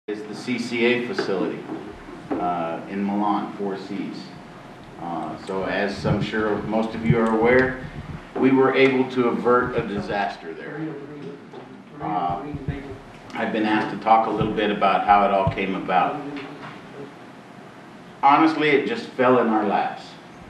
Is the CCA facility in Milan, Four Cs. So as I'm sure most of you are aware, we were able to avert a disaster there. I've been asked to talk a little bit about how it all came about. Honestly, it just fell in our laps.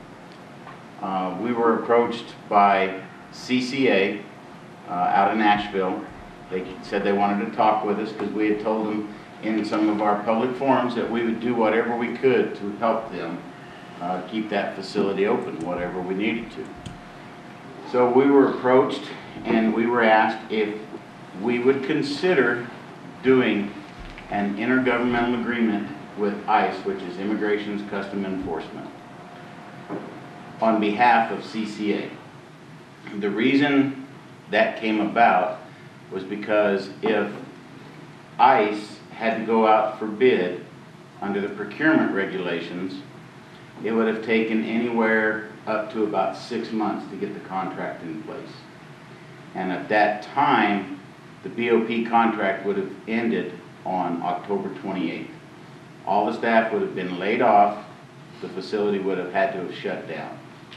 We were approached by CCA out in Nashville. They said they wanted to talk with us because we had told them in some of our public forums that we would do whatever we could to help them keep that facility open, whatever we needed to. So we were approached and we were asked if we would consider doing an intergovernmental agreement with ICE, which is Immigration Customs Enforcement, on behalf of CCA. The reason that came about was because if ICE had to go out for bid under the procurement regulations, it would have taken anywhere up to about 6 months to get the contract in place. And at that time, the BOP contract would have ended on October 28th. All the staff would have been laid off. The facility would have had to have shut down.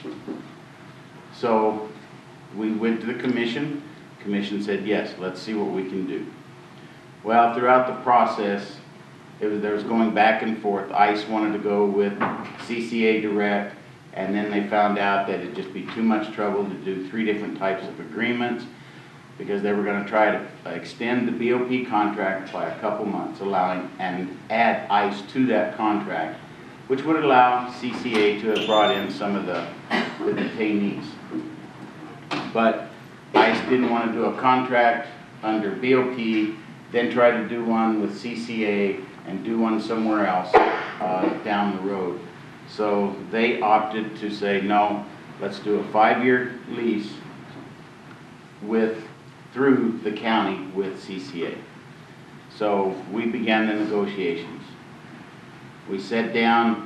So we went to the commission. The commission said, yes, let's see what we can do. Well, throughout the process, there was going back and forth. ICE wanted to go with CCA direct, and then they found out that it'd just be too much trouble to do 3 different types of agreements because they were going to try to extend the BOP contract by a couple months, allowing and add ICE to that contract, which would allow CCA to have brought in some of the detainees. But ICE didn't want to do a contract under BOP, then try to do one with CCA and do one somewhere else down the road. So they opted to say, no, let's do a 5-year lease through the county with CCA. So we began the negotiations. We sat down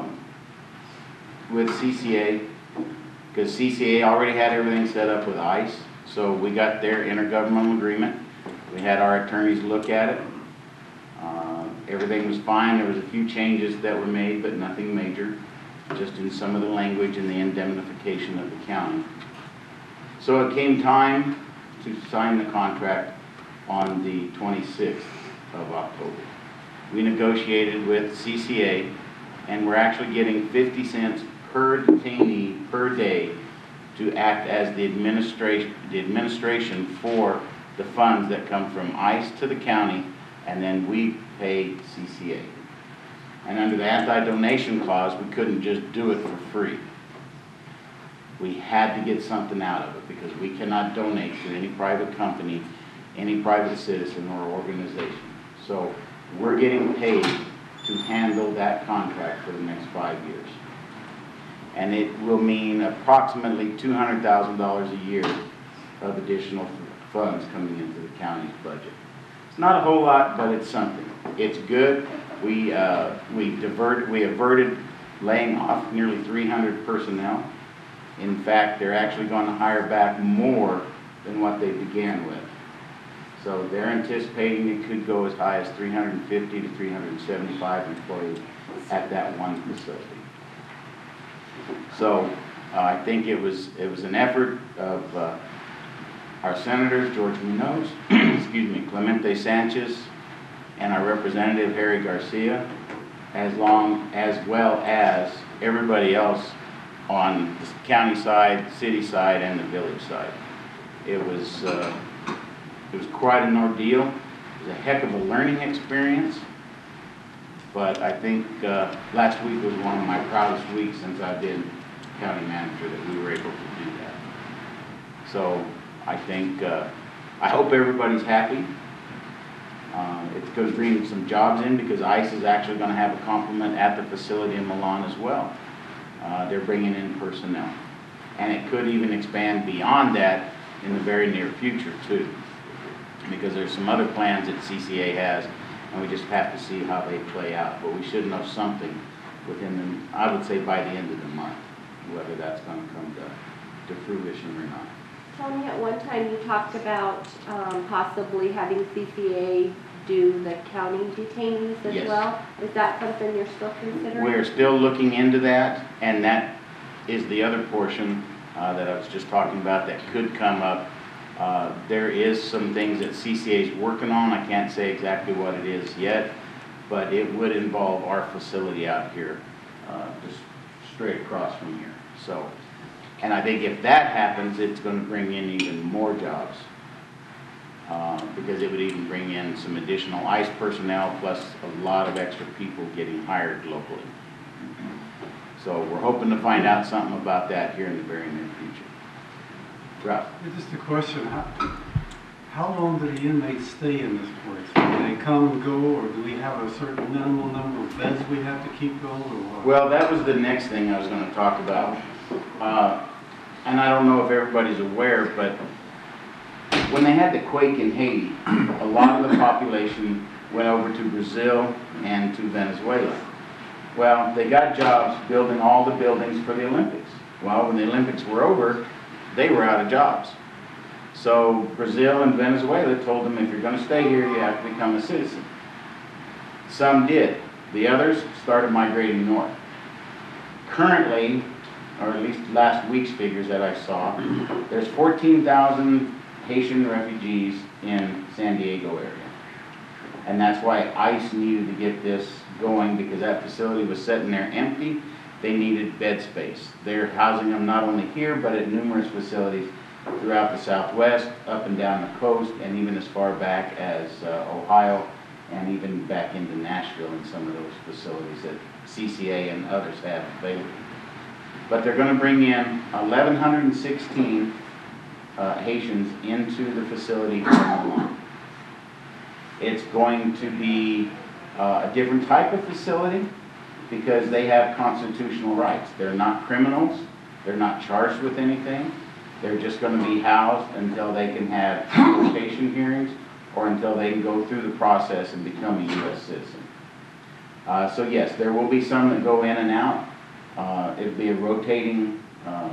with CCA because CCA already had everything set up with ICE. So we got their intergovernmental agreement. We had our attorneys look at it. Everything was fine. There was a few changes that were made, but nothing major, just in some of the language and the indemnification of the county. So it came time to sign the contract on the 26th of October. We negotiated with CCA, and we're actually getting 50 cents per detainee per day to act as the administration for the funds that come from ICE to the county, and then we pay CCA. And under the anti-donation clause, we couldn't just do it for free. We had to get something out of it because we cannot donate to any private company, any private citizen or organization. So we're getting paid to handle that contract for the next 5 years. And it will mean approximately $200,000 a year of additional funds coming into the county's budget. It's not a whole lot, but it's something. It's good. We averted laying off nearly 300 personnel. In fact, they're actually going to hire back more than what they began with. So they're anticipating it could go as high as 350 to 375 employees at that one facility. So I think it was an effort of our senators, George Munoz, excuse me, Clemente Sanchez, and our representative, Harry Garcia, as well as everybody else on the county side, city side, and the village side. It was quite an ordeal. It was a heck of a learning experience. But I think last week was one of my proudest weeks since I've been county manager that we were able to do that. So I think, I hope everybody's happy. It's going to bring some jobs in because ICE is actually going to have a complement at the facility in Milan as well. They're bringing in personnel. And it could even expand beyond that in the very near future too, because there's some other plans that CCA has, and we just have to see how they play out. But we should know something within I would say by the end of the month, whether that's going to come to fruition or not. Tony, at one time you talked about possibly having CCA do the county detainees as Yes. well? Is that something you're still considering? We're still looking into that, and that is the other portion that I was just talking about that could come up. There is some things that CCA is working on. I can't say exactly what it is yet, but it would involve our facility out here, just straight across from here. So, and I think if that happens, it's going to bring in even more jobs. Because it would even bring in some additional ICE personnel plus a lot of extra people getting hired locally. So we're hoping to find out something about that here in the very near future. Ralph? Just a question, how long do the inmates stay in this place? Do they come and go, or do we have a certain minimal number of beds we have to keep going, or what? Well, that was the next thing I was going to talk about. And I don't know if everybody's aware, but when they had the quake in Haiti, a lot of the population went over to Brazil and to Venezuela. Well, they got jobs building all the buildings for the Olympics. Well, when the Olympics were over, they were out of jobs. So Brazil and Venezuela told them, if you're going to stay here, you have to become a citizen. Some did. The others started migrating north. Currently, or at least last week's figures that I saw, there's 14,000 Haitian refugees in San Diego area. And that's why ICE needed to get this going, because that facility was sitting there empty. They needed bed space. They're housing them not only here, but at numerous facilities throughout the Southwest, up and down the coast, and even as far back as Ohio, and even back into Nashville in some of those facilities that CCA and others have available. But they're going to bring in 1,116 Haitians into the facility from Oman. It's going to be a different type of facility because they have constitutional rights. They're not criminals. They're not charged with anything. They're just going to be housed until they can have deportation hearings or until they can go through the process and become a U.S. citizen. So yes, there will be some that go in and out. It'll be a rotating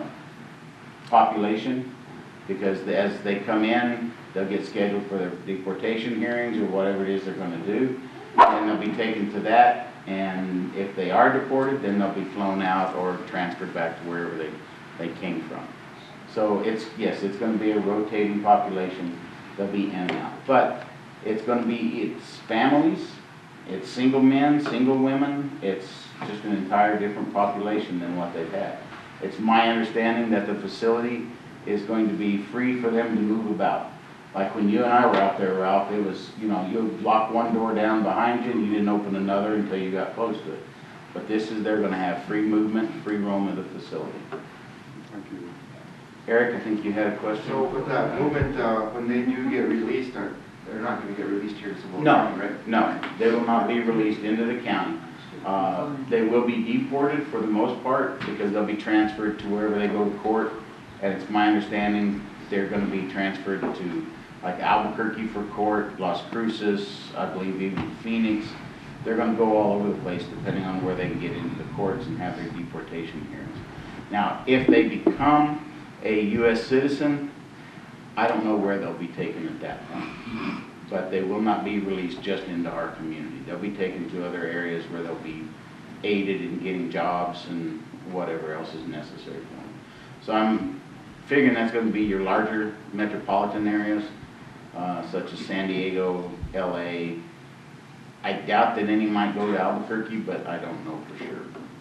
population, because as they come in, they'll get scheduled for their deportation hearings or whatever it is they're going to do. And they'll be taken to that, and if they are deported, then they'll be flown out or transferred back to wherever they came from. So yes, it's going to be a rotating population. They'll be in and out. But it's going to be, it's families, it's single men, single women, it's just an entire different population than what they've had. It's my understanding that the facility is going to be free for them to move about. Like when you and I were out there, Ralph, it was, you would lock one door down behind you and you didn't open another until you got close to it. But they're going to have free movement, free roam of the facility. Thank you. Eric, I think you had a question. So with that movement, when they do get released, they're not going to get released here to Civil No, County, right? no, they will not be released into the county. They will be deported for the most part because they'll be transferred to wherever they go to court. And it's my understanding they're going to be transferred to like Albuquerque for court, Las Cruces, I believe even Phoenix. They're going to go all over the place depending on where they can get into the courts and have their deportation hearings. Now, if they become a U.S. citizen, I don't know where they'll be taken at that point. But they will not be released just into our community. They'll be taken to other areas where they'll be aided in getting jobs and whatever else is necessary for them. So I'm figuring that's going to be your larger metropolitan areas, such as San Diego, LA. I doubt that any might go to Albuquerque, but I don't know for sure.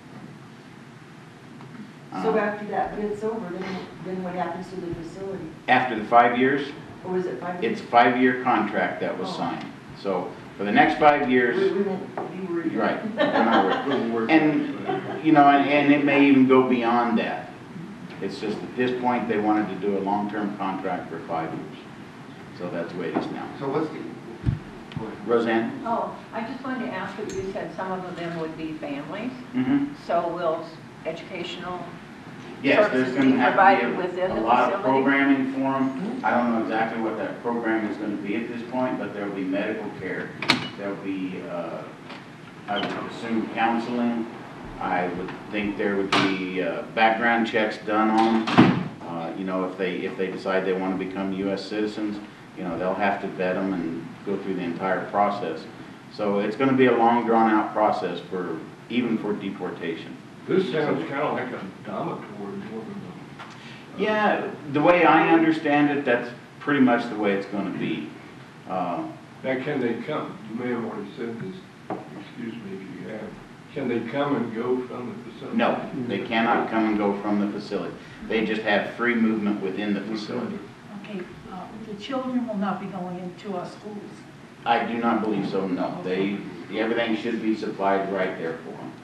So after that bid's over, then what happens to the facility? After the 5 years, Or is it 5 years? it's a 5-year contract that was signed. So for the next 5 years, We won't be worried. you're right, we're not worried. And, and it may even go beyond that. It's just at this point, they wanted to do a long-term contract for 5 years. So that's the way it is now. So what's the, Roseanne? Oh, I just wanted to ask what you said, some of them would be families, Mm-hmm. so will educational Yes, there's services going be to have provided to within be the a lot of facility? programming for them. I don't know exactly what that program is going to be at this point, but there'll be medical care. There'll be, I would assume, counseling. I would think there would be background checks done on them. If they decide they want to become U.S. citizens, You know, they'll have to vet them and go through the entire process. So it's gonna be a long, drawn-out process for, even for deportation. This sounds kind of like a dormitory more than a. Yeah, the way I understand it, that's pretty much the way it's gonna be. Now, can they come? You may have already said this, excuse me if you have. Can they come and go from the facility? No, they cannot come and go from the facility. They just have free movement within the facility. Okay, the children will not be going into our schools. I do not believe so, no. Everything should be supplied right there for them.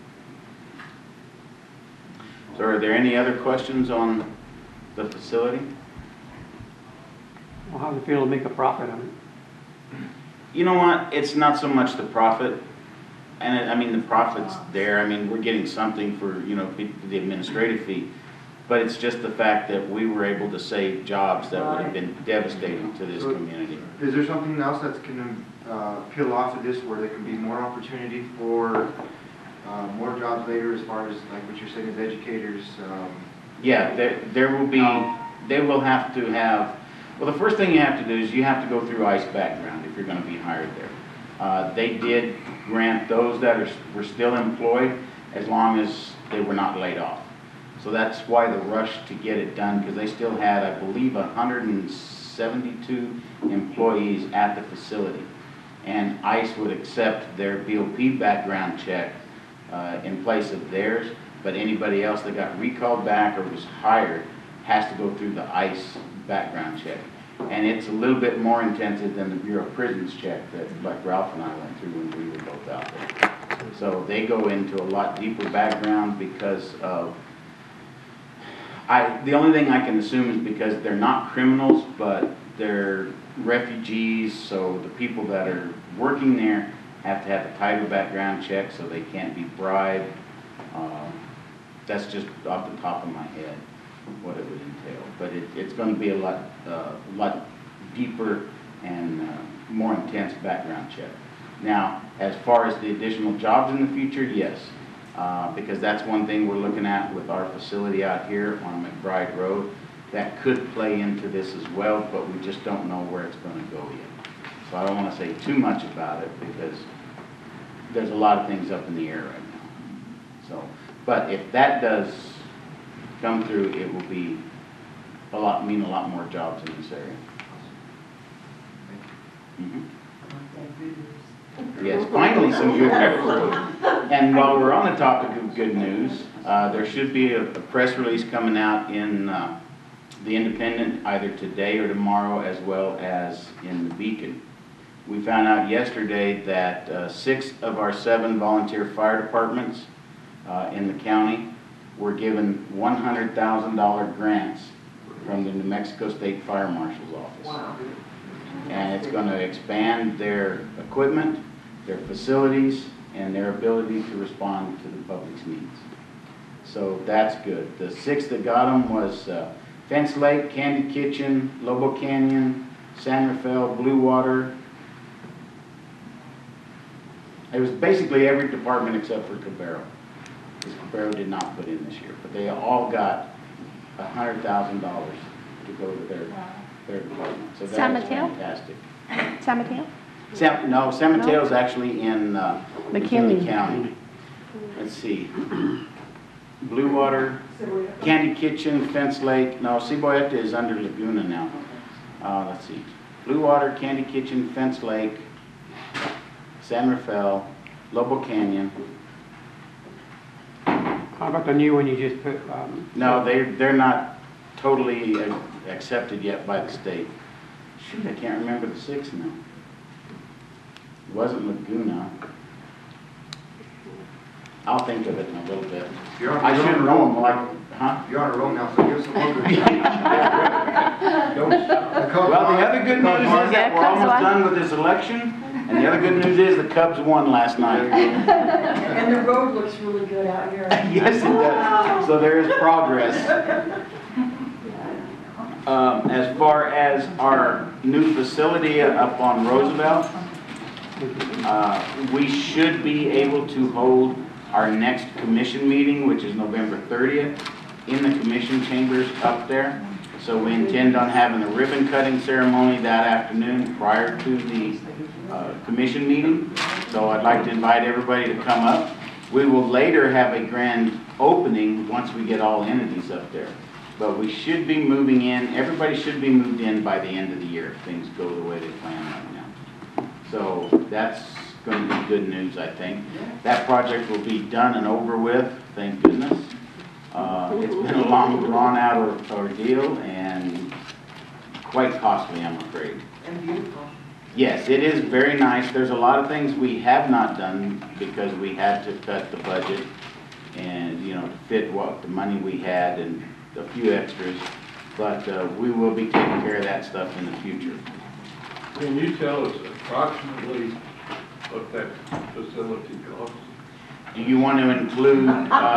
So are there any other questions on the facility? Well, how do you feel to make a profit on it? You know what, it's not so much the profit, and I mean, the profit's there, I mean, we're getting something for, you know, the administrative fee, but it's just the fact that we were able to save jobs that would have been devastating to this community. Is there something else that's gonna peel off of this where there can be more opportunity for more jobs later as far as like what you're saying as educators? Yeah, there will be, they will have to have, well, the first thing you have to do is you have to go through ICE background if you're gonna be hired there. They did grant those that were still employed as long as they were not laid off. So that's why the rush to get it done, because they still had, I believe, 172 employees at the facility. And ICE would accept their BOP background check in place of theirs, but anybody else that got recalled back or was hired has to go through the ICE background check. And it's a little bit more intensive than the Bureau of Prisons check that like Ralph and I went through when we were both out there. So they go into a lot deeper background because of, the only thing I can assume is because they're not criminals, but they're refugees, so the people that are working there have to have a tighter background check so they can't be bribed. That's just off the top of my head what it would entail. But it's going to be a lot deeper and more intense background check. Now, as far as the additional jobs in the future, yes. Because that's one thing we're looking at with our facility out here on McBride Road. That could play into this as well, but we just don't know where it's going to go yet. So I don't want to say too much about it because there's a lot of things up in the air right now. So, but if that does come through, it will be mean a lot more jobs in this area. Yes, finally some good news. And while we're on the topic of good news, there should be a press release coming out in the Independent either today or tomorrow, as well as in the Beacon. We found out yesterday that 6 of our 7 volunteer fire departments in the county were given $100,000 grants from the New Mexico State Fire Marshal's Office. Wow. And it's going to expand their equipment, their facilities, and their ability to respond to the public's needs. So that's good. The 6 that got them was Fence Lake, Candy Kitchen, Lobo Canyon, San Rafael, Blue Water. It was basically every department except for Cabrera. Because Cabrera did not put in this year, but they all got $100,000 to go to their department. So San that's Mateo? fantastic. San Mateo? No, San Mateo's actually in McKinley County. Let's see. Blue Water, Candy Kitchen, Fence Lake. No, Ciboyeta is under Laguna now. Let's see. Blue Water, Candy Kitchen, Fence Lake, San Rafael, Lobo Canyon. How about the new one you just put? No, they're not totally accepted yet by the state. Shoot, I can't remember the 6 now. It wasn't Laguna. I'll think of it in a little bit. I should know them like, huh? You're on a roll now, so give us some more. Well, the other good news is that we're almost done with this election, and the other good news is the Cubs won last night. And the road looks really good out here. Yes, it does. So there is progress. As far as our new facility up on Roosevelt, we should be able to hold our next commission meeting, which is November 30th, in the commission chambers up there. So we intend on having a ribbon cutting ceremony that afternoon prior to the commission meeting. So I'd like to invite everybody to come up. We will later have a grand opening once we get all entities up there. But we should be moving in, everybody should be moved in by the end of the year if things go the way they plan right now. So that's going to be good news, I think. That project will be done and over with, thank goodness. It's been a long, drawn-out ordeal and quite costly, I'm afraid. And beautiful. Yes, it is very nice. There's a lot of things we have not done because we had to cut the budget and, you know, to fit what the money we had and a few extras. But we will be taking care of that stuff in the future. Can you tell us approximately what that facility costs? Do you want to include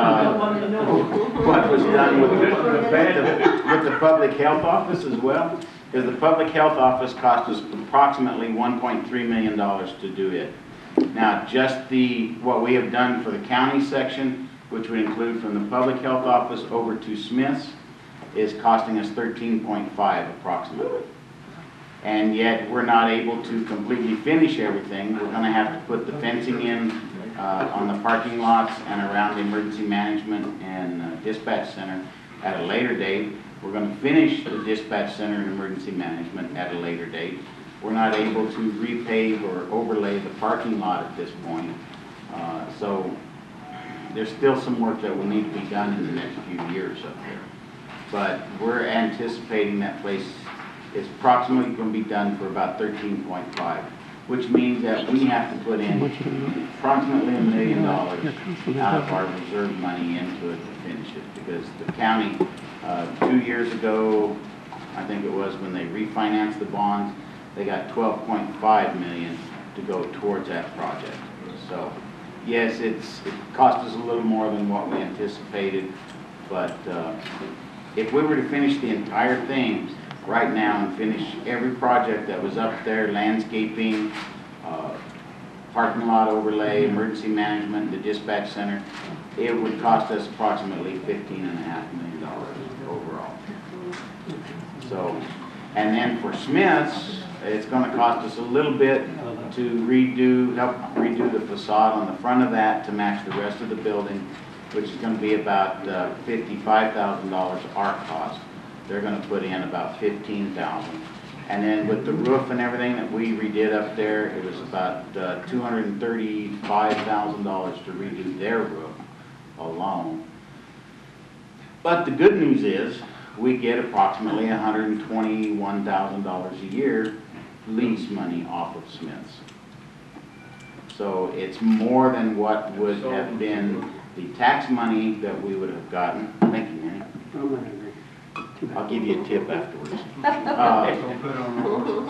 what was done with the public health office as well? Because the public health office cost us approximately $1.3 million to do it. Now, just what we have done for the county section, which would include from the public health office over to Smith's, is costing us $13.5 approximately. And yet, we're not able to completely finish everything. We're going to have to put the fencing in on the parking lots and around the emergency management and dispatch center at a later date. We're going to finish the dispatch center and emergency management at a later date. We're not able to repave or overlay the parking lot at this point. So there's still some work that will need to be done in the next few years up there. But we're anticipating that place is approximately going to be done for about $13.5, which means that we have to put in approximately $1 million out of our reserve money into it to finish it. Because the county, 2 years ago, I think it was when they refinanced the bonds, they got $12.5 million to go towards that project. So, yes, it cost us a little more than what we anticipated, but if we were to finish the entire thing right now and finish every project that was up there, landscaping, parking lot overlay, emergency management, the dispatch center, it would cost us approximately $15.5 million overall. So, and then for Smith's, it's going to cost us a little bit to help redo the facade on the front of that to match the rest of the building, which is going to be about $55,000 our cost. They're going to put in about $15,000. And then with the roof and everything that we redid up there, it was about $235,000 to redo their roof alone. But the good news is we get approximately $121,000 a year lease money off of Smith's. So it's more than what would have been the tax money that we would have gotten. Thank you, Manny. I'll give you a tip afterwards. Don't put on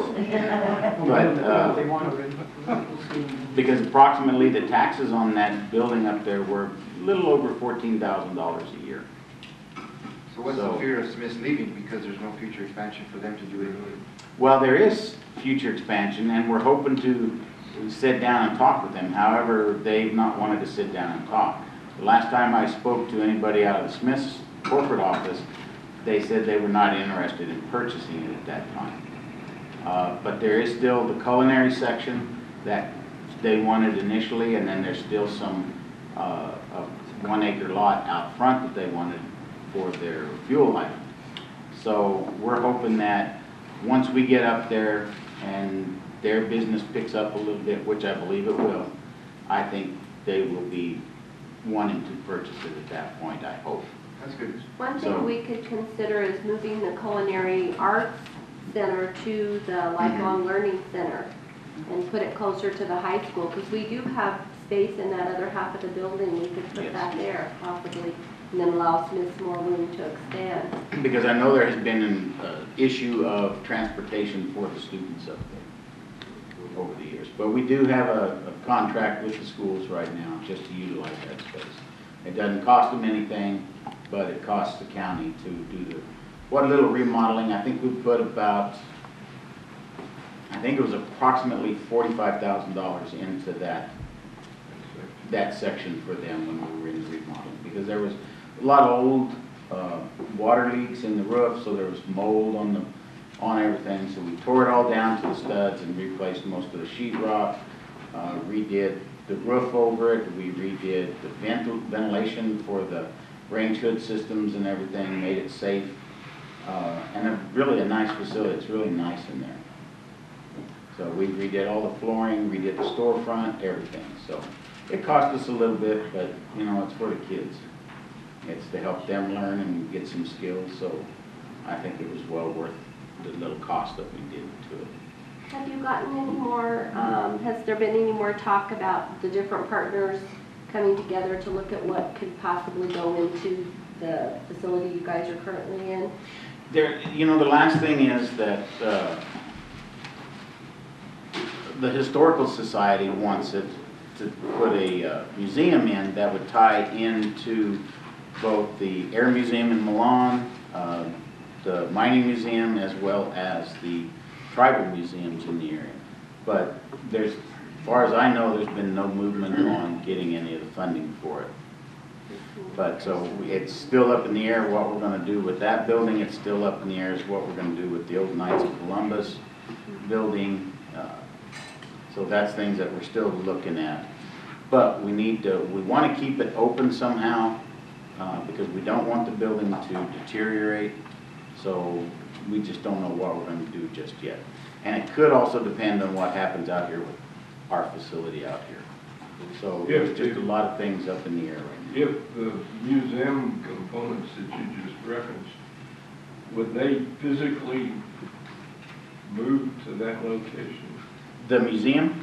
Because approximately the taxes on that building up there were a little over $14,000 a year. So what's the fear of Smith's leaving because there's no future expansion for them to do it? Well, there is future expansion, and we're hoping to sit down and talk with them. However, they've not wanted to sit down and talk. The last time I spoke to anybody out of the Smith's corporate office, they said they were not interested in purchasing it at that time. But there is still the culinary section that they wanted initially, and then there's still some 1 acre lot out front that they wanted for their fuel line. So we're hoping that once we get up there and their business picks up a little bit, which I believe it will, I think they will be wanting to purchase it at that point, I hope. That's good. One thing we could consider is moving the Culinary Arts Center to the Lifelong Learning Center and put it closer to the high school, because we do have space in that other half of the building. We could put that there possibly, and then allow Smith's more room to expand. Because I know there has been an issue of transportation for the students up there over the years. But we do have a contract with the schools right now just to utilize that space. It doesn't cost them anything, but it costs the county to do what little remodeling. I think we put about, I think it was approximately $45,000 into that section for them when we were in remodeling, because there was a lot of old water leaks in the roof, so there was mold on everything. So we tore it all down to the studs and replaced most of the sheetrock, redid the roof over it, we redid the ventilation for the range hood systems and everything, made it safe. And really a nice facility, it's really nice in there. So we redid all the flooring, redid the storefront, everything. So it cost us a little bit, but you know, it's for the kids. It's to help them learn and get some skills, so I think it was well worth the little cost that we did to it. Have you gotten any more, has there been any more talk about the different partners coming together to look at what could possibly go into the facility you guys are currently in? There, you know, the last thing is that the Historical Society wants it to put a museum in that would tie into both the Air Museum in Milan, the Mining Museum, as well as the tribal museums in the area. But there's, as far as I know, there's been no movement on getting any of the funding for it. But so it's still up in the air what we're going to do with that building. It's still up in the air is what we're going to do with the old Knights of Columbus building. So that's things that we're still looking at. But we want to keep it open somehow because we don't want the building to deteriorate. So we just don't know what we're going to do just yet. And it could also depend on what happens out here with our facility out here. So there's just a lot of things up in the air right now. If the museum components that you just referenced, would they physically move to that location? The museum?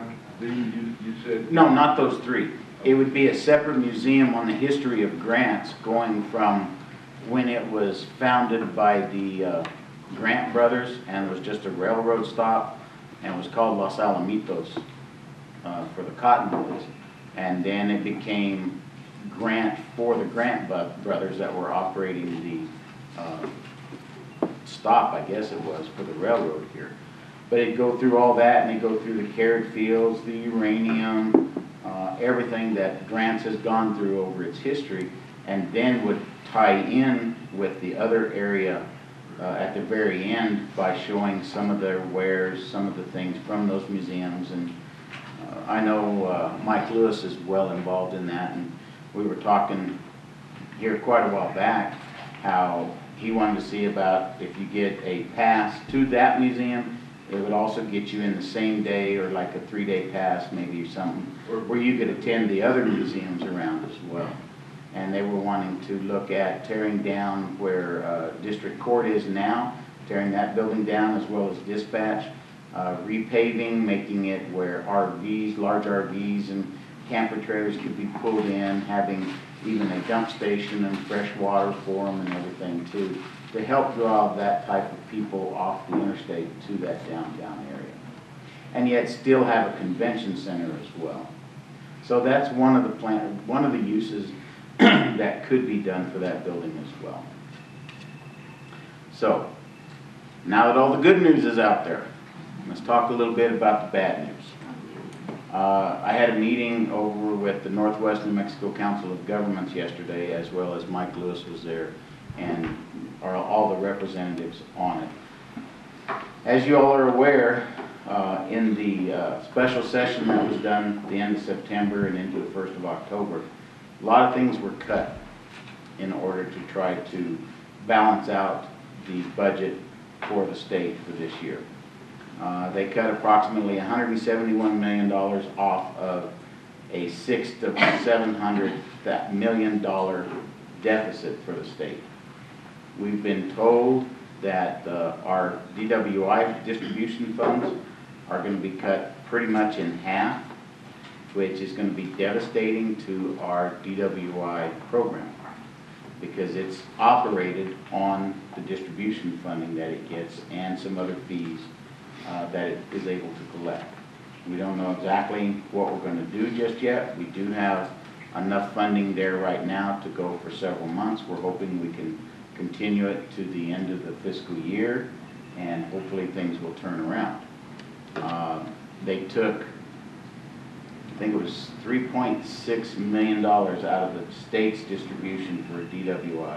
You said... No, not those three. It would be a separate museum on the history of Grants going from when it was founded by the Grant brothers and was just a railroad stop and was called Los Alamitos for the cotton mills. And then it became Grant for the Grant brothers that were operating the stop, I guess it was, for the railroad here. But it'd go through all that, and it'd go through the carrot fields, the uranium, everything that Grants has gone through over its history, and then would tie in with the other area at the very end by showing some of their wares, some of the things from those museums. And I know Mike Lewis is well involved in that, and we were talking here quite a while back how he wanted to see about if you get a pass to that museum, it would also get you in the same day or like a 3-day pass maybe or something, where you could attend the other museums around as well. And they were wanting to look at tearing down where District Court is now, tearing that building down as well as dispatch, repaving, making it where RVs, large RVs and camper trailers could be pulled in, having even a dump station and fresh water for them and everything too, to help draw that type of people off the interstate to that downtown area. And yet still have a convention center as well. So that's one of the uses that could be done for that building as well. So, now that all the good news is out there, let's talk a little bit about the bad news. I had a meeting over with the Northwest New Mexico Council of Governments yesterday, as well as Mike Lewis was there, and all the representatives on it. As you all are aware, in the special session that was done at the end of September and into the 1st of October, a lot of things were cut in order to try to balance out the budget for the state for this year. They cut approximately $171 million off of a $600 to $700 million deficit for the state. We've been told that our DWI distribution funds are going to be cut pretty much in half, which is going to be devastating to our DWI program because it's operated on the distribution funding that it gets and some other fees that it is able to collect. We don't know exactly what we're going to do just yet. We do have enough funding there right now to go for several months. We're hoping we can continue it to the end of the fiscal year, and hopefully things will turn around. They took, I think it was $3.6 million out of the state's distribution for DWI.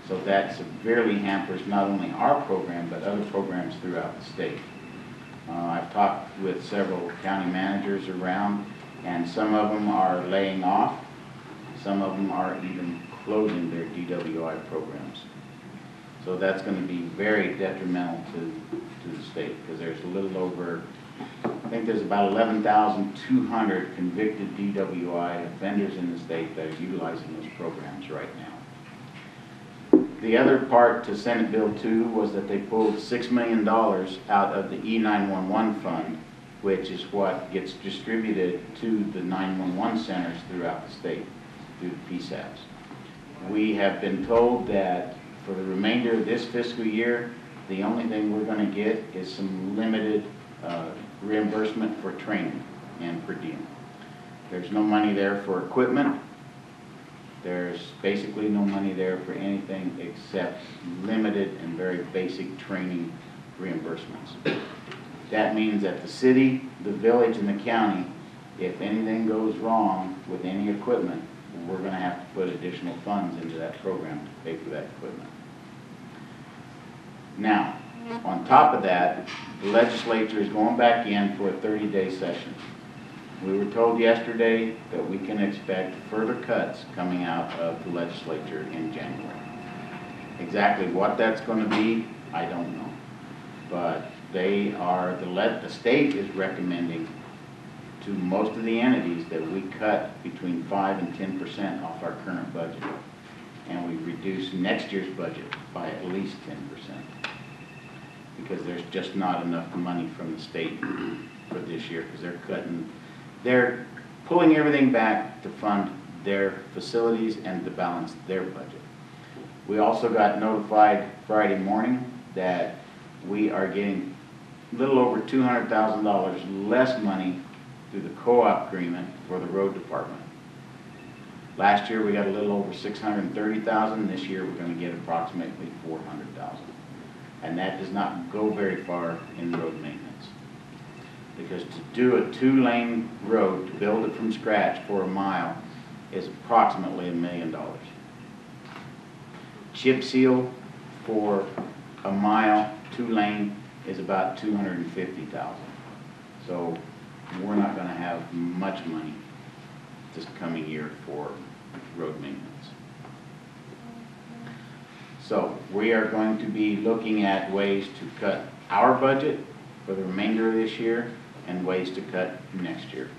So that severely hampers not only our program, but other programs throughout the state. I've talked with several county managers around, and some of them are laying off. Some of them are even closing their DWI programs. So that's going to be very detrimental to the state, because there's a little over, I think there's about 11,200 convicted DWI offenders in the state that are utilizing those programs right now. The other part to Senate Bill 2 was that they pulled $6 million out of the E911 fund, which is what gets distributed to the 911 centers throughout the state through the PSAPs. We have been told that for the remainder of this fiscal year, the only thing we're going to get is some limited reimbursement for training and per diem. There's no money there for equipment. There's basically no money there for anything except limited and very basic training reimbursements. That means that the city, the village, and the county, if anything goes wrong with any equipment, we're going to have to put additional funds into that program to pay for that equipment. Now, on top of that, the legislature is going back in for a 30-day session. We were told yesterday that we can expect further cuts coming out of the legislature in January. Exactly what that's going to be, I don't know. But they are, the state is recommending to most of the entities that we cut between 5 and 10% off our current budget. And we reduce next year's budget by at least 10%. Because there's just not enough money from the state for this year, because they're pulling everything back to fund their facilities and to balance their budget. We also got notified Friday morning that we are getting a little over $200,000 less money through the co-op agreement for the road department. Last year we got a little over $630,000. This year we're going to get approximately $400,000. And that does not go very far in road maintenance. Because to do a 2-lane road, to build it from scratch for a mile, is approximately $1 million. Chip seal for a mile, 2-lane, is about $250,000. So we're not going to have much money this coming year for road maintenance. So we are going to be looking at ways to cut our budget for the remainder of this year and ways to cut next year.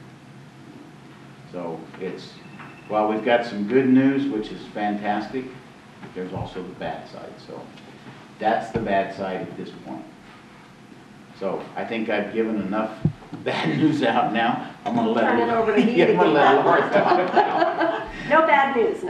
So while we've got some good news, which is fantastic, there's also the bad side. So that's the bad side at this point. So I think I've given enough bad news out now. I'm going to let Turn it over to me to I'm going to let Laura give talk now. No bad news,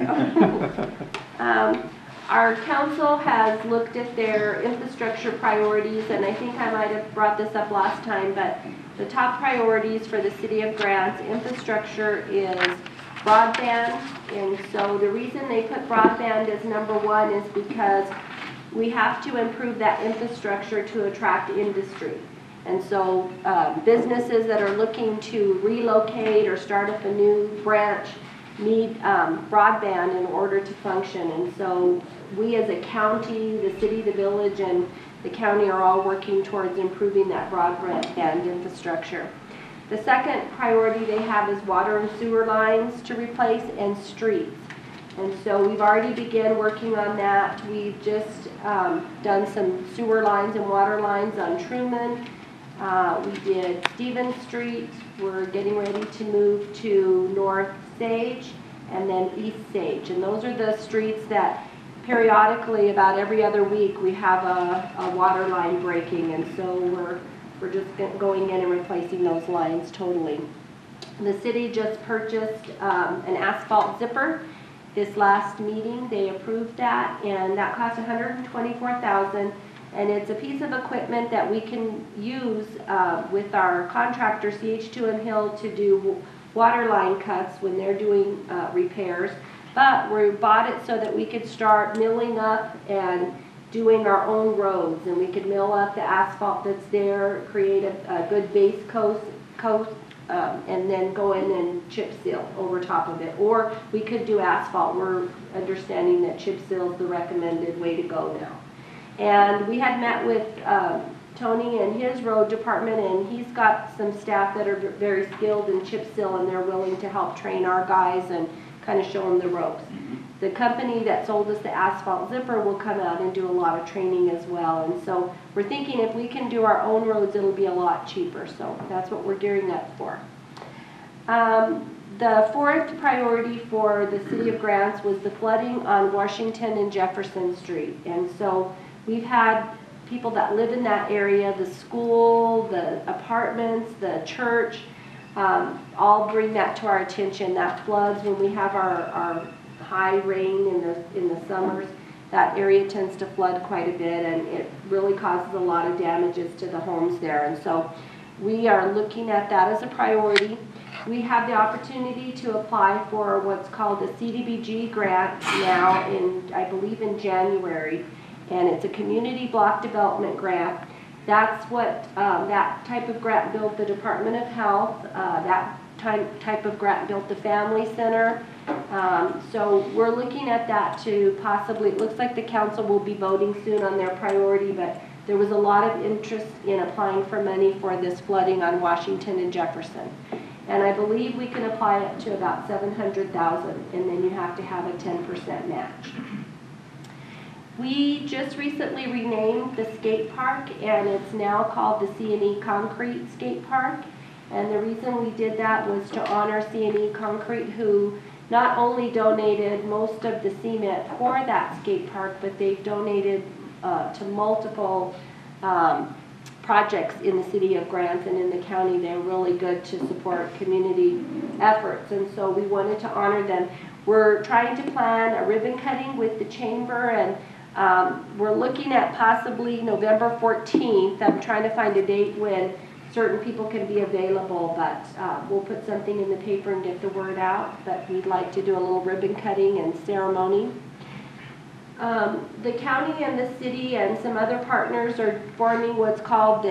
no. Our council has looked at their infrastructure priorities, and I think I might have brought this up last time, but the top priorities for the City of Grant's infrastructure is broadband. And so the reason they put broadband as number 1 is because we have to improve that infrastructure to attract industry. And so businesses that are looking to relocate or start up a new branch need broadband in order to function. And so we as a county, the city, the village, and the county are all working towards improving that broadband infrastructure. The second priority they have is water and sewer lines to replace and streets. And so we've already begun working on that. We've just done some sewer lines and water lines on Truman. We did Stevens Street. We're getting ready to move to North Sage and then East Sage. And those are the streets that periodically, about every other week, we have a water line breaking. And so we're just going in and replacing those lines totally. The city just purchased an asphalt zipper. This last meeting, they approved that, and that cost $124,000. And it's a piece of equipment that we can use with our contractor, CH2M Hill, to do water line cuts when they're doing repairs. But we bought it so that we could start milling up and doing our own roads. And we could mill up the asphalt that's there, create a good base coat and then go in and chip seal over top of it. Or we could do asphalt. We're understanding that chip seal is the recommended way to go now. And we had met with Tony and his road department, and he's got some staff that are very skilled in chip seal, and they're willing to help train our guys and kind of show them the ropes. The company that sold us the asphalt zipper will come out and do a lot of training as well. And so we're thinking if we can do our own roads, it'll be a lot cheaper. So that's what we're gearing up for. The fourth priority for the City of Grants was the flooding on Washington and Jefferson Street. And so we've had people that live in that area, the school, the apartments, the church, all bring that to our attention. That floods when we have our high rain in the summers. That area tends to flood quite a bit, and it really causes a lot of damages to the homes there. And so we are looking at that as a priority. We have the opportunity to apply for what's called a CDBG grant now I believe in January, and it's a community block development grant. That's what that type of grant built the Department of Health. That type of grant built the Family Center. So we're looking at that to possibly, it looks like the council will be voting soon on their priority, but there was a lot of interest in applying for money for this flooding on Washington and Jefferson. And I believe we can apply it to about $700,000, and then you have to have a 10% match. We just recently renamed the skate park, and it's now called the C&E Concrete Skate Park. And the reason we did that was to honor C&E Concrete, who not only donated most of the cement for that skate park, but they've donated to multiple projects in the city of Grants and in the county. They're really good to support community efforts, and so we wanted to honor them. We're trying to plan a ribbon cutting with the chamber, and we're looking at possibly November 14th. I'm trying to find a date when certain people can be available, but we'll put something in the paper and get the word out. But we'd like to do a little ribbon cutting and ceremony. The county and the city and some other partners are forming what's called the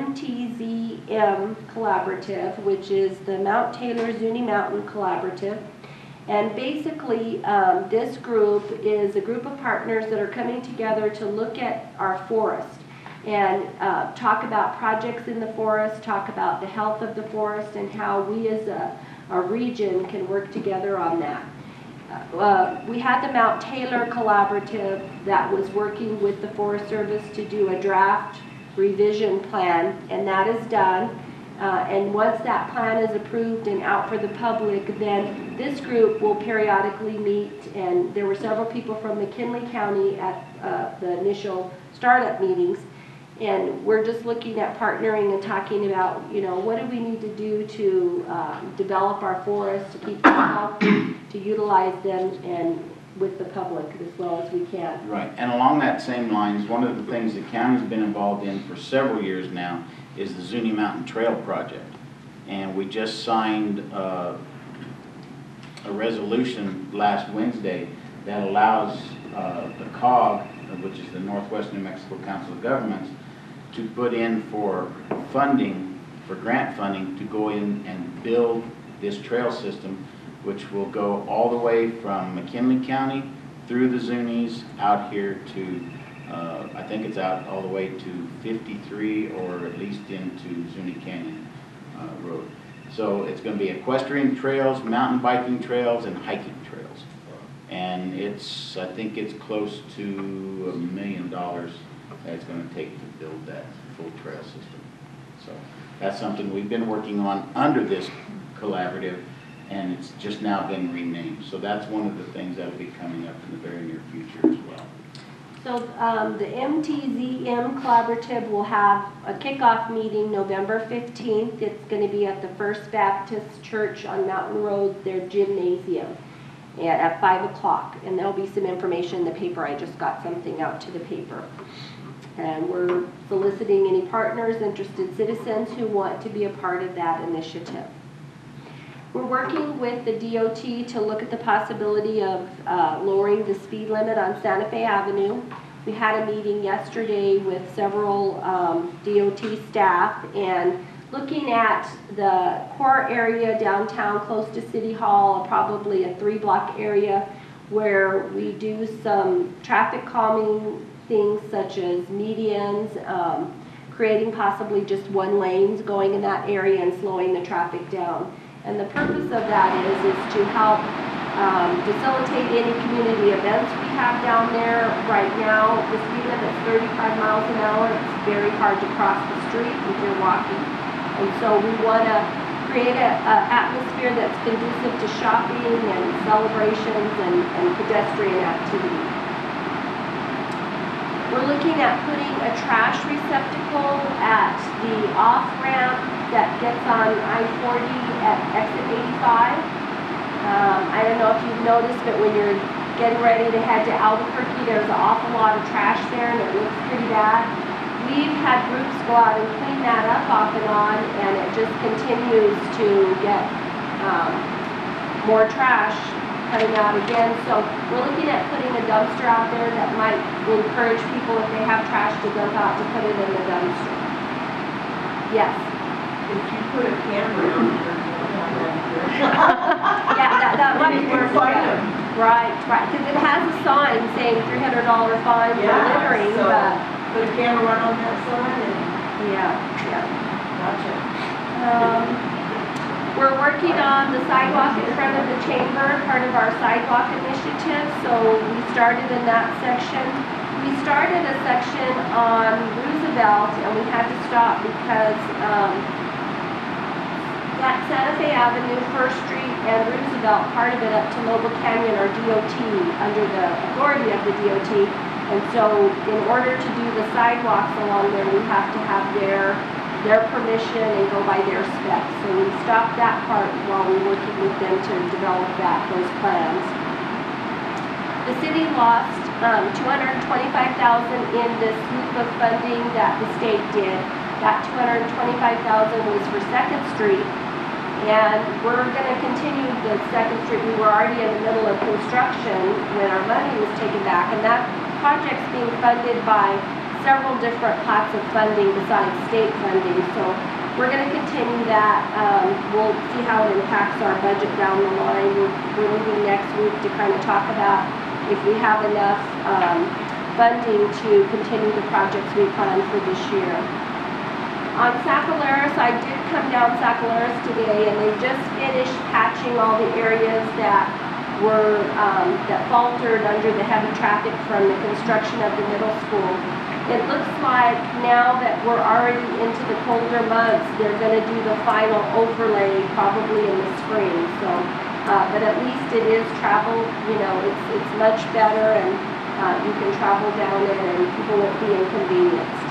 MTZM Collaborative, which is the Mount Taylor Zuni Mountain Collaborative. And basically, this group is a group of partners that are coming together to look at our forest and talk about projects in the forest, talk about the health of the forest, and how we as a region can work together on that. We had the Mount Taylor Collaborative that was working with the Forest Service to do a draft revision plan, and that is done. And once that plan is approved and out for the public, then this group will periodically meet, and there were several people from McKinley County at the initial startup meetings, and we're just looking at partnering and talking about, you know, what do we need to do to develop our forests, to keep them healthy, to utilize them and with the public as well as we can. Right, and along that same lines, one of the things the county's been involved in for several years now is the Zuni Mountain Trail Project. And we just signed a resolution last Wednesday that allows the COG, which is the Northwest New Mexico Council of Governments, to put in for funding, for grant funding, to go in and build this trail system, which will go all the way from McKinley County through the Zunis out here to I think it's out all the way to 53 or at least into Zuni Canyon Road. So it's going to be equestrian trails, mountain biking trails, and hiking trails. And it's, I think it's close to $1 million that it's going to take to build that full trail system. So that's something we've been working on under this collaborative, and it's just now been renamed. So that's one of the things that will be coming up in the very near future as well. So the MTZM Collaborative will have a kickoff meeting November 15th. It's going to be at the First Baptist Church on Mountain Road, their gymnasium, at 5 o'clock. And there'll be some information in the paper. I just got something out to the paper. And we're soliciting any partners, interested citizens who want to be a part of that initiative. We're working with the DOT to look at the possibility of lowering the speed limit on Santa Fe Avenue. We had a meeting yesterday with several DOT staff and looking at the core area downtown close to City Hall, probably a 3-block area where we do some traffic calming things such as medians, creating possibly just 1 lanes going in that area and slowing the traffic down. And the purpose of that is to help facilitate any community events we have down there. Right now, the speed limit's 35 miles an hour. It's very hard to cross the street if you're walking. And so we want to create an atmosphere that's conducive to shopping and celebrations and pedestrian activity. We're looking at putting a trash receptacle at the off-ramp that gets on I-40 at exit 85. I don't know if you've noticed, but when you're getting ready to head to Albuquerque, there's an awful lot of trash there and it looks pretty bad. We've had groups go out and clean that up off and on, and it just continues to get more trash coming out again. So we're looking at putting a dumpster out there that might encourage people, if they have trash to dump out, to put it in the dumpster. Yes. If you put a camera on there, Yeah, that might you work. can find Yeah. them. Right, because it has a sign saying $300 fine for Yeah, littering, so but, put a camera on that side and yeah. gotcha. We're working on the sidewalk in front of the chamber, part of our sidewalk initiative, so we started in that section. We started a section on Roosevelt, and we had to stop because that Santa Fe Avenue, First Street, and Roosevelt, part of it up to Lobo Canyon are DOT, under the authority of the DOT. And so in order to do the sidewalks along there, we have to have their permission and go by their specs. So we stopped that part while we were working with them to develop those plans. The city lost $225,000 in this swoop of funding that the state did. That $225,000 was for 2nd Street. And we're going to continue the 2nd Street. We were already in the middle of construction when our money was taken back, and that project's being funded by several different pots of funding besides state funding. So we're going to continue that. We'll see how it impacts our budget down the line. We're meeting next week to kind of talk about if we have enough funding to continue the projects we planned for this year. On Sacaleras, I did come down Sacaleras today, and they just finished patching all the areas that were that faltered under the heavy traffic from the construction of the middle school. It looks like now that we're already into the colder months, they're going to do the final overlay probably in the spring. So, but at least it is travel. You know, it's much better, and you can travel down it, and people won't be inconvenienced.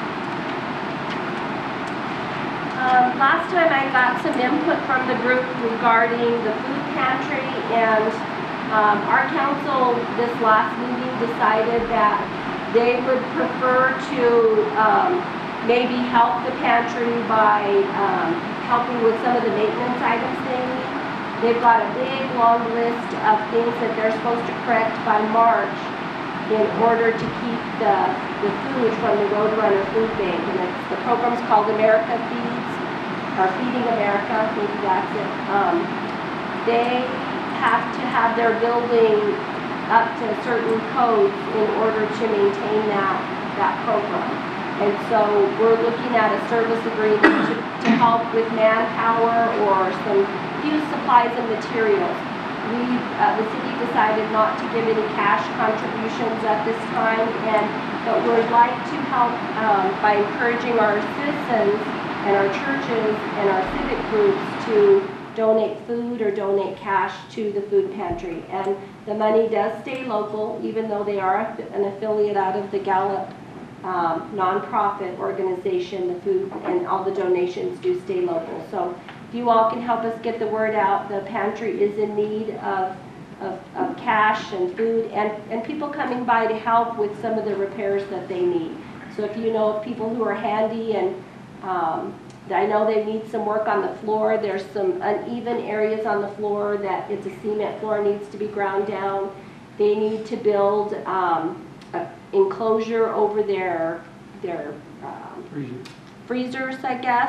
Last time I got some input from the group regarding the food pantry, and our council this last meeting decided that they would prefer to maybe help the pantry by helping with some of the maintenance items they need. They've got a big long list of things that they're supposed to correct by March in order to keep the food from the Roadrunner Food Bank. And the program's called America Feeds, or Feeding America, maybe that's it. They have to have their building up to certain codes in order to maintain that program. And so we're looking at a service agreement to help with manpower or some few supplies and materials. The city decided not to give any cash contributions at this time, but we'd like to help by encouraging our citizens and our churches and our civic groups to donate food or donate cash to the food pantry. And the money does stay local, even though they are an affiliate out of the Gallup nonprofit organization. The food and all the donations do stay local. So if you all can help us get the word out, the pantry is in need of cash and food, and people coming by to help with some of the repairs that they need. So if you know of people who are handy, and I know they need some work on the floor. There's some uneven areas on the floor that it's a cement floor, needs to be ground down. They need to build an enclosure over their freezers, I guess.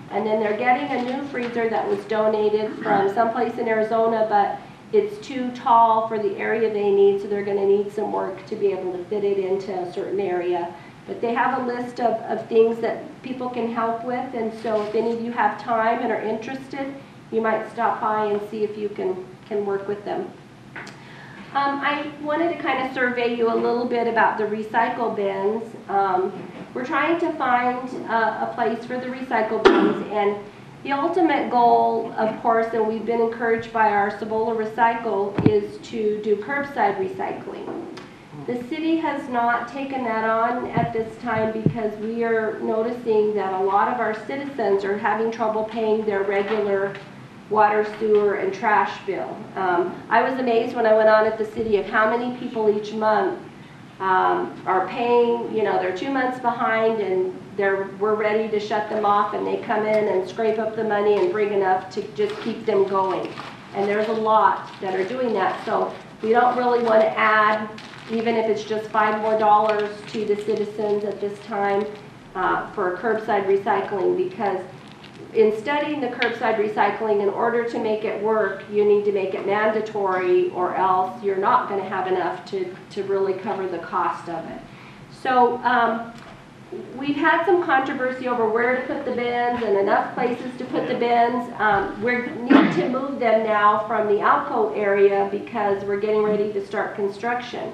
And then they're getting a new freezer that was donated from someplace in Arizona, but it's too tall for the area they need, so they're gonna need some work to be able to fit it into a certain area. But they have a list of things that people can help with, and so if any of you have time and are interested, you might stop by and see if you can work with them. I wanted to kind of survey you a little bit about the recycle bins. We're trying to find a place for the recycle bins, and the ultimate goal, of course, and we've been encouraged by our Cibola Recycle, is to do curbside recycling. The city has not taken that on at this time because we are noticing that a lot of our citizens are having trouble paying their regular water, sewer, and trash bill. I was amazed when I went on at the city of how many people each month are paying, you know, they're 2 months behind and we're ready to shut them off, and they come in and scrape up the money and bring enough to just keep them going. And there's a lot that are doing that, so we don't really want to add, even if it's just $5 more to the citizens at this time for curbside recycling, because in studying the curbside recycling, in order to make it work, you need to make it mandatory, or else you're not going to have enough to really cover the cost of it. So we've had some controversy over where to put the bins and enough places to put the bins. We need to move them now from the Alco area because we're getting ready to start construction.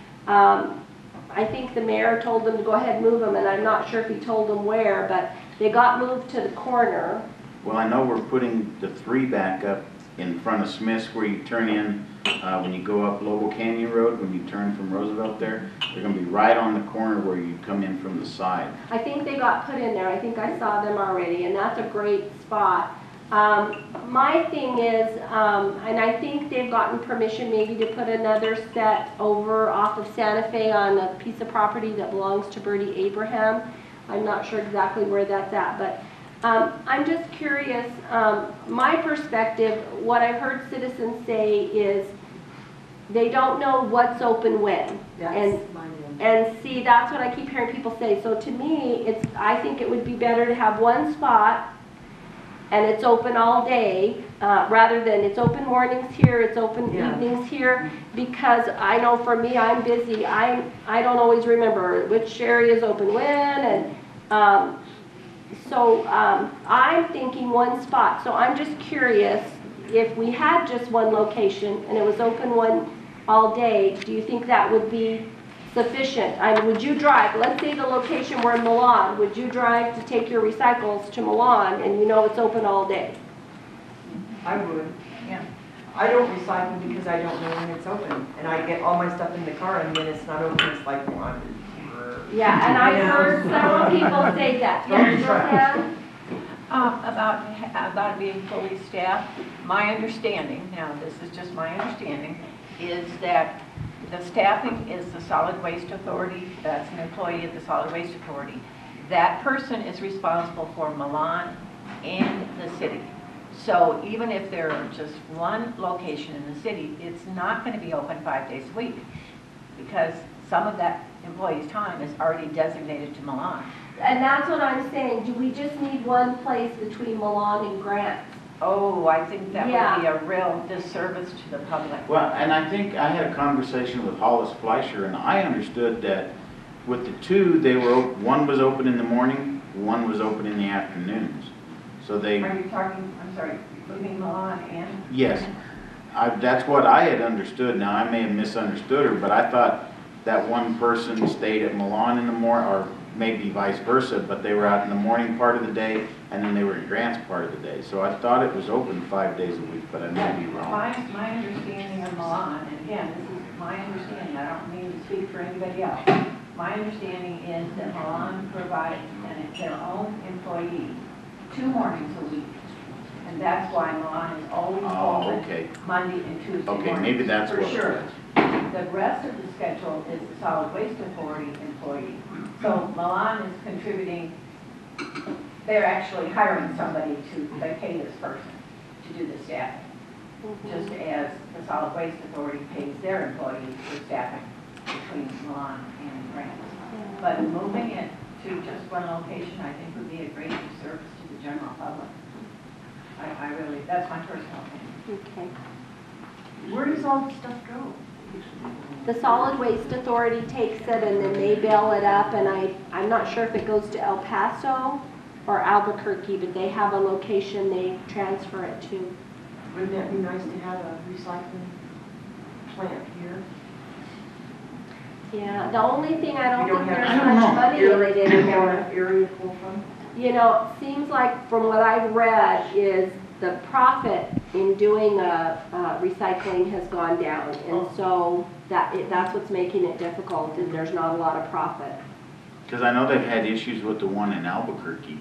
I think the mayor told them to go ahead and move them, and I'm not sure if he told them where, but they got moved to the corner. Well, I know we're putting the 3 back up in front of Smith's where you turn in, when you go up Lobo Canyon Road, when you turn from Roosevelt there. They're going to be right on the corner where you come in from the side. I think they got put in there. I think I saw them already, and that's a great spot. My thing is, and I think they've gotten permission maybe to put another set over off of Santa Fe on a piece of property that belongs to Bertie Abraham. I'm not sure exactly where that's at, but I'm just curious. My perspective, what I've heard citizens say is they don't know what's open when. And see, that's what I keep hearing people say. So to me, I think it would be better to have one spot and it's open all day, rather than it's open mornings here, it's open evenings here, because I know for me, I'm busy. I don't always remember which area is open when, and so I'm thinking one spot. So I'm just curious, if we had just one location and it was open one all day, do you think that would be sufficient? I mean, would you drive, let's say the location were in Milan, would you drive to take your recycles to Milan and you know it's open all day? I would. Yeah. I don't recycle because I don't know when it's open. And I get all my stuff in the car, and when it's not open, it's like, well, Yeah, and I've heard several people say that. Yes, Roseanne? About being fully staffed, my understanding, now this is just my understanding, is that the staffing is the Solid Waste Authority. That's an employee of the Solid Waste Authority. That person is responsible for Milan and the city. So even if there are just one location in the city, it's not going to be open 5 days a week because some of that employee's time is already designated to Milan. And that's what I'm saying. Do we just need one place between Milan and Grant? Oh, I think that Yeah. would be a real disservice to the public. Well, and I think I had a conversation with Hollis Fleischer, and I understood that with the 2, one was open in the morning, one was open in the afternoons. So they, Are you talking, I'm sorry, between Milan and? yes, that's what I had understood. Now, I may have misunderstood her, but I thought that one person stayed at Milan in the morning, or maybe vice versa, but they were out in the morning part of the day, and then they were in Grant's part of the day. So I thought it was open 5 days a week, but I may be wrong. My understanding of Milan, and again, this is my understanding, I don't mean to speak for anybody else. My understanding is that Milan provides their own employee 2 mornings a week. And that's why Milan is always open okay. Monday and Tuesday Okay, mornings. maybe that's for what it sure. was. The rest of the schedule is the Solid Waste Authority employee. So Milan is contributing, they're actually hiring somebody they pay this person to do the staffing. Just as the Solid Waste Authority pays their employees for staffing between Milan and Grant. But moving it to just one location, I think would be a great service to the general public. I really, that's my personal opinion. Okay. Where does all this stuff go? The Solid Waste Authority takes it and then they bail it up, and I'm not sure if it goes to El Paso or Albuquerque, but they have a location they transfer it to. Wouldn't that be nice to have a recycling plant here? Yeah, the only thing I don't We don't think have- there's I don't much know. money in it anymore. Area to pull from? You know, it seems like from what I've read is the profit in doing recycling has gone down. And so that's what's making it difficult, is there's not a lot of profit. Because I know they've had issues with the one in Albuquerque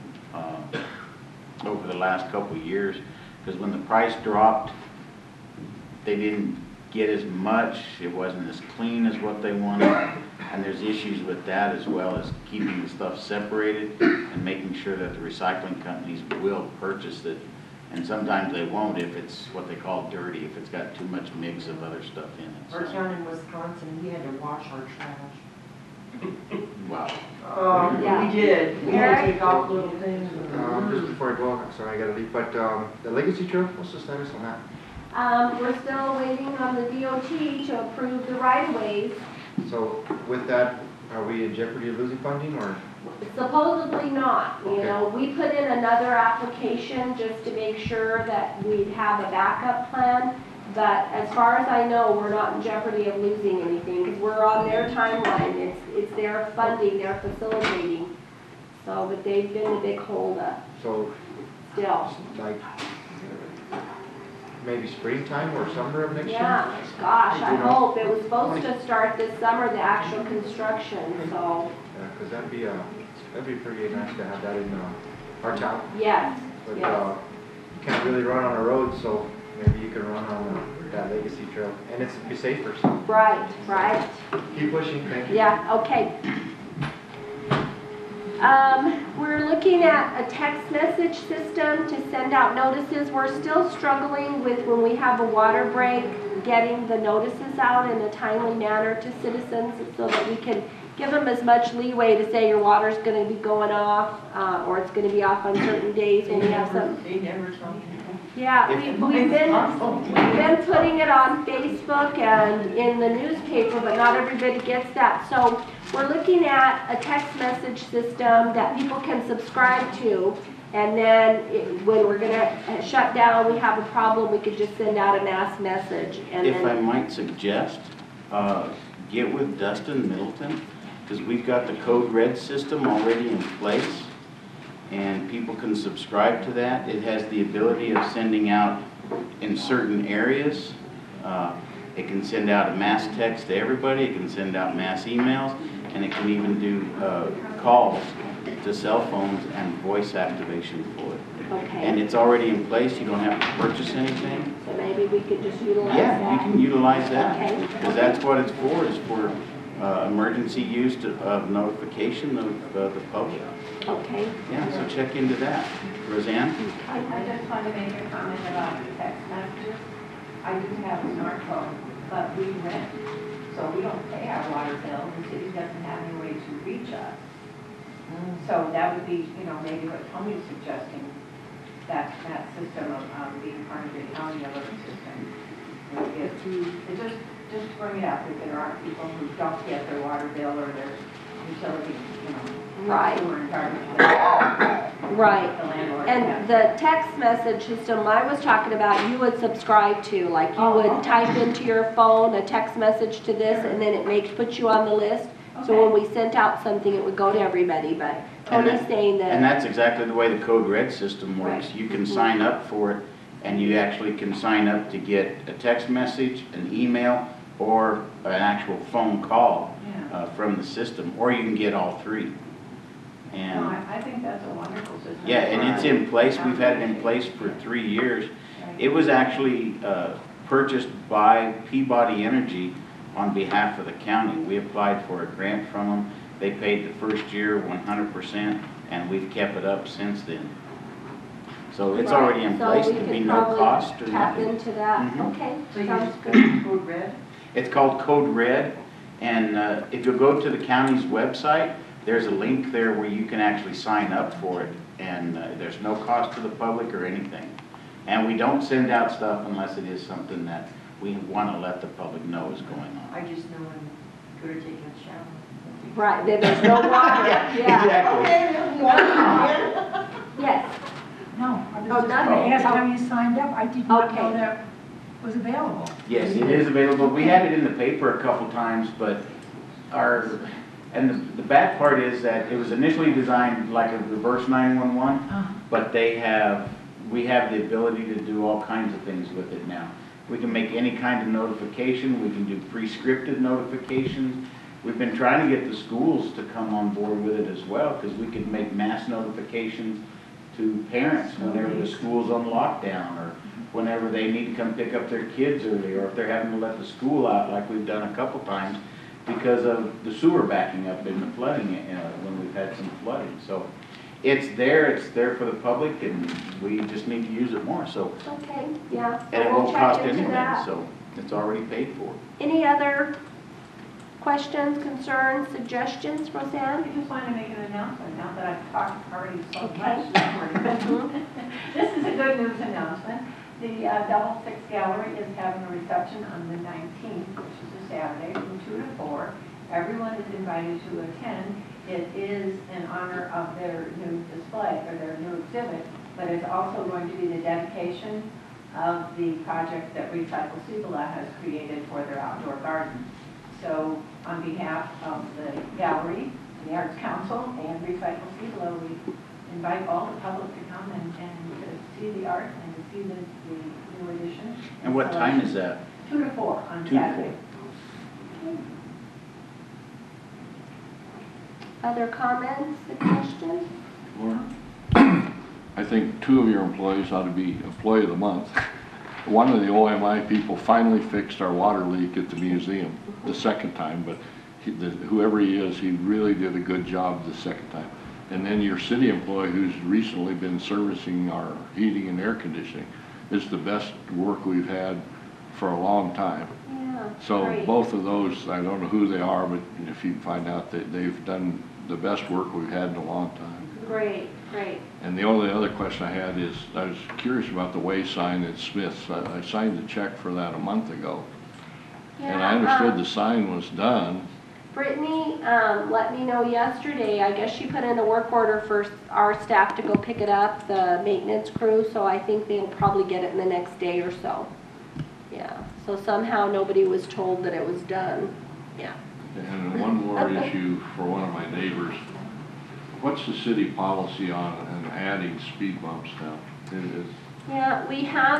over the last couple of years. Because when the price dropped, they didn't get as much. It wasn't as clean as what they wanted. And there's issues with that, as well as keeping the stuff separated and making sure that the recycling companies will purchase it. And sometimes they won't if it's what they call dirty, if it's got too much mix of other stuff in it. Our So, town in Wisconsin, we had to wash our trash. wow. Yeah. We did. We had to Eric? take off little things. Just before I go, I'm sorry, I gotta leave, but, the Legacy Trail, what's the status on that? We're still waiting on the DOT to approve the right-of-ways. So with that, are we in jeopardy of losing funding, or? Supposedly not, you Okay. know, we put in another application just to make sure that we'd have a backup plan, but as far as I know, we're not in jeopardy of losing anything, because we're on their timeline, it's their funding, they're facilitating, so, but they've been a big holdup So, still. like, maybe springtime or summer of next year? Yeah, gosh, I You know? hope, it was supposed to start this summer, the actual construction, so, Yeah, because that'd be pretty nice to have that in, our town. yes, But, yes. you can't really run on a road, so maybe you can run on that Legacy Trail, and it's be safer, so Right, right. keep pushing, thank you. Yeah, okay. We're looking at a text message system to send out notices. We're still struggling with, when we have a water break, getting the notices out in a timely manner to citizens so that we can give them as much leeway to say your water's gonna be going off, or it's gonna be off on certain days when we have some. They never tell me. Yeah, we've been putting it on Facebook and in the newspaper, but not everybody gets that. So we're looking at a text message system that people can subscribe to, and then when we're gonna shut down, we have a problem, we could just send out a mass message. And If I then, might suggest, get with Dustin Middleton, because we've got the Code Red system already in place, and people can subscribe to that. It has the ability of sending out in certain areas. It can send out a mass text to everybody, it can send out mass emails, and it can even do calls to cell phones and voice activation for it. And okay, it's already in place, you don't have to purchase anything. so maybe we could just utilize Yeah, you that. can utilize that, Okay. because that's what it's for, is for emergency use of notification of the public. Okay, Yeah, so check into that. Roseanne? I just want to make a comment about the text messages. I do have a smartphone, but we rent, so we don't pay our water bill. The city doesn't have any way to reach us. So that would be, maybe what Tony's suggesting, that system of being part of the county alert system. It just bring it up if there are people who don't get their water bill or their utility, Right. sewer and garbage. right. The landlord. And the text message system I was talking about, you would subscribe to, like you would type into your phone a text message to this, and then it puts you on the list. So when we sent out something, it would go to everybody, but Tony's saying And that, that's exactly the way the Code Red system works. Right. You can sign up for it, and you actually can sign up to get a text message, an email, or an actual phone call from the system, or you can get all three. No, And I think that's a wonderful system. yeah, and it's in place. We've had it in place for 3 years. It was actually purchased by Peabody Energy on behalf of the county. We applied for a grant from them. They paid the first year 100%, and we've kept it up since then. So it's already in so place. we There'd be could no probably cost or tap nothing. into that. Mhm. Okay, So you sounds just good. put Code Red? It's called Code Red, and if you go to the county's website, There's a link there where you can actually sign up for it, and there's no cost to the public or anything. And we don't send out stuff unless it is something that we want to let the public know is going on. I just know I'm going to take a shower. Right, then there's no water, yeah. Exactly. Yes, No, I was Oh, just nothing. going to ask how you signed up. I did not know Okay. that was available. Yes, it is available. We had it in the paper a couple times, but and the bad part is that it was initially designed like a reverse 911, but we have the ability to do all kinds of things with it now. We can make any kind of notification. We can do pre-scripted notifications. We've been trying to get the schools to come on board with it as well, because we could make mass notifications to parents whenever the school's on lockdown, or whenever they need to come pick up their kids early, or if they're having to let the school out like we've done a couple times because of the sewer backing up and the flooding, when we've had some flooding. So it's there for the public, and we just need to use it more, so. okay, yeah. So And it we'll won't check cost into anything, that. so it's already paid for. Any other questions, concerns, suggestions, Roseanne? I just want to make an announcement now that I've talked already so Okay. much this morning. This is a good news announcement. The Double Six Gallery is having a reception on the 19th, which is a Saturday, from 2 to 4. Everyone is invited to attend. It is in honor of their new display, or their new exhibit, but it's also going to be the dedication of the project that Recycle Cibola has created for their outdoor garden. So on behalf of the gallery, the Arts Council, and Recycle Cibola, we invite all the public to come and to see the art and to see the new edition. And what time is that? 2 to 4 on 2 to 4. Saturday. Other comments, suggestions? I think 2 of your employees ought to be Employee of the Month. One of the OMI people finally fixed our water leak at the museum the second time, but whoever he is, he really did a good job the second time. And then your city employee, who's recently been servicing our heating and air conditioning, is the best work we've had for a long time. Yeah, So great. both of those, I don't know who they are, but if you can find out, that they've done the best work we've had in a long time. Great, great. And the only other question I had is, I was curious about the way sign at Smith's. I signed the check for that a month ago. And I understood the sign was done. Brittany let me know yesterday, I guess she put in a work order for our staff to go pick it up, the maintenance crew, so I think they'll probably get it in the next day or so. Yeah, so somehow nobody was told that it was done. Yeah. And one more issue for one of my neighbors. What's the city policy on adding speed bumps now? Yeah, we have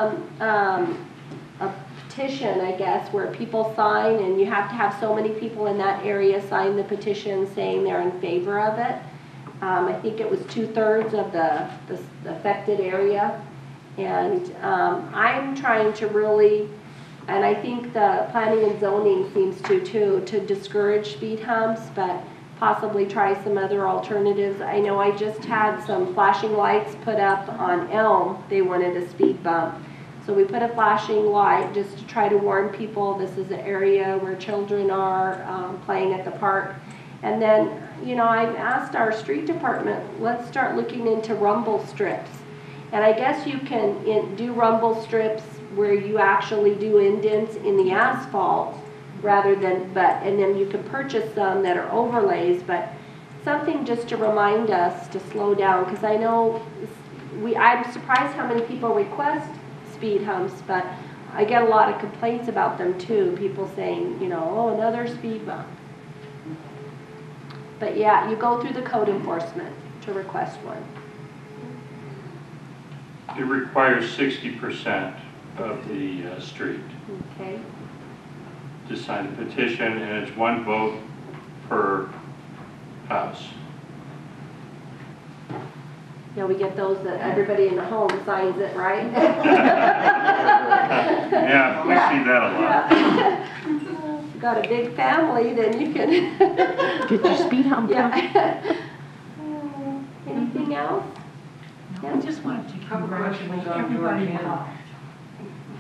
a petition, I guess, where people sign, and you have to have so many people in that area sign the petition saying they're in favor of it. I think it was 2/3 of the affected area. And I'm trying to really, and I think the planning and zoning seems to too, to discourage speed humps, but possibly try some other alternatives. I know I just had some flashing lights put up on Elm. They wanted a speed bump. So we put a flashing light just to try to warn people this is an area where children are playing at the park. And then, you know, I've asked our street department, let's start looking into rumble strips. And I guess you can do rumble strips where you actually do indents in the asphalt rather than, and then you can purchase some that are overlays, but something just to remind us to slow down, because I know I'm surprised how many people request speed humps, but I get a lot of complaints about them too. People saying, you know, oh, another speed bump. But yeah, you go through the code enforcement to request one. It requires 60% of the street Okay. to sign the petition, and it's 1 vote per house. Yeah, we get those that everybody in the home signs it, right? Yeah, we see that a lot. Yeah. Got a big family, then you can. Get your speed hump down. Yeah. Anything else? I just wanted to Couple questions congratulate on everybody Georgiana.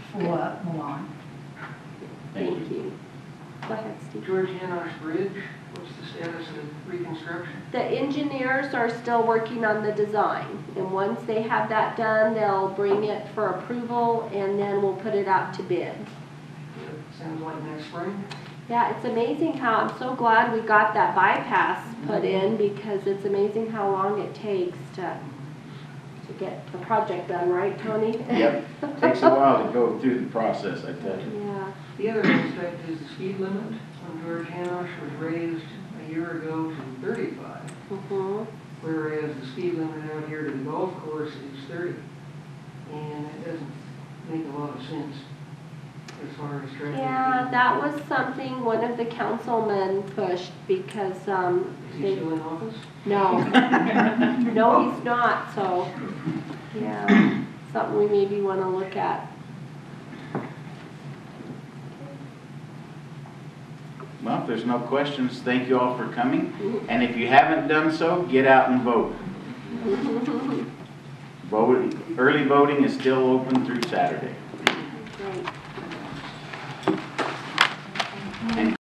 for Milan. Thank you. Go ahead, Steve. Georgiana's Bridge, What's the status of reconstruction? The engineers are still working on the design, and once they have that done, they'll bring it for approval, and then we'll put it out to bid. Sounds like next spring. Yeah, it's amazing how, I'm so glad we got that bypass put in, because it's amazing how long it takes to get the project done, right, Tony? Yep, takes a while to go through the process, I tell you. Yeah. The other aspect is the speed limit on George Hanosh was raised a year ago to 35, Mhm. whereas the speed limit out here to the golf course is 30. And it doesn't make a lot of sense as far as traffic. Yeah, that was something one of the councilmen pushed, because, Is he they, still in office? no. No, he's not, so, yeah, something we maybe wanna look at. Well, if there's no questions, thank you all for coming. And if you haven't done so, get out and vote. Early voting is still open through Saturday. Great. And